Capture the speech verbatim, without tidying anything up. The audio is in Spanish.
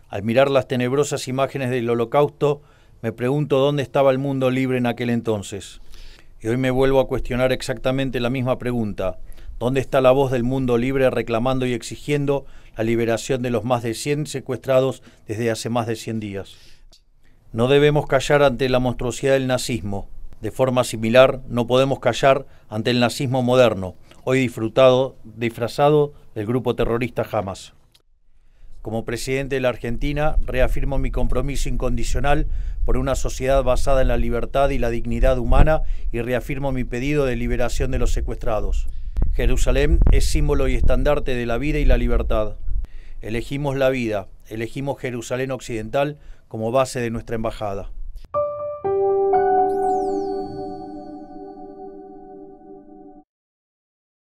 Al mirar las tenebrosas imágenes del Holocausto, me pregunto dónde estaba el mundo libre en aquel entonces. Y hoy me vuelvo a cuestionar exactamente la misma pregunta. ¿Dónde está la voz del mundo libre reclamando y exigiendo la liberación de los más de cien secuestrados desde hace más de cien días? No debemos callar ante la monstruosidad del nazismo. De forma similar, no podemos callar ante el nazismo moderno, hoy disfrutado, disfrazado del grupo terrorista Hamas. Como presidente de la Argentina, reafirmo mi compromiso incondicional por una sociedad basada en la libertad y la dignidad humana y reafirmo mi pedido de liberación de los secuestrados. Jerusalén es símbolo y estandarte de la vida y la libertad. Elegimos la vida, elegimos Jerusalén Occidental como base de nuestra embajada.